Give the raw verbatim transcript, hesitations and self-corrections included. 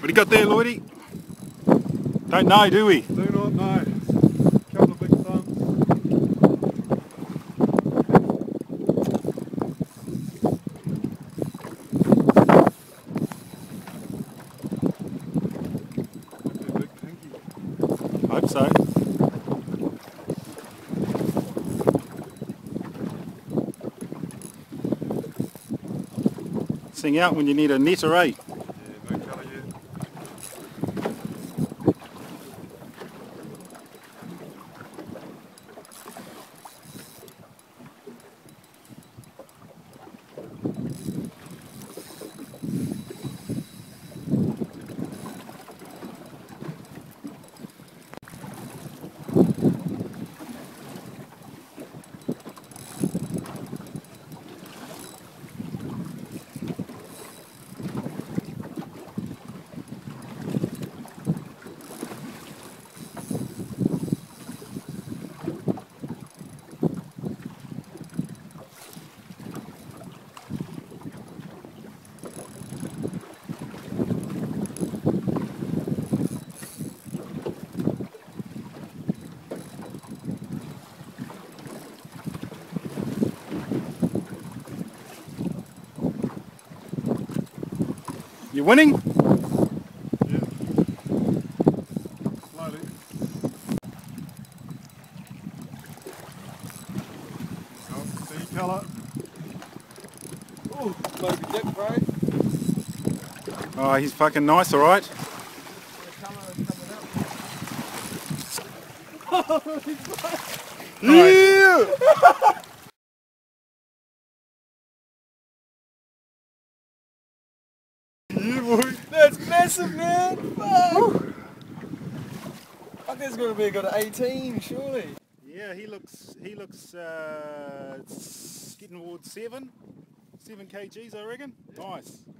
do you got there, Lloydie? Don't know, do we? Do not know. A couple of big thumps. Might be a big pinky. Hope so. Sing out when you need a netter, eh? Yeah, no colour yet. You winning? Yeah. Slowly. Oh, see colour. Oh, baby dick, bro. Oh, he's fucking nice, alright? The colour is coming out. Yeah! Yeah, boy. That's massive, man! Fuck! Fuck, that's gonna be a good eighteen, surely. Yeah, he looks, he looks, uh, getting towards seven, seven kgs, I reckon. Nice.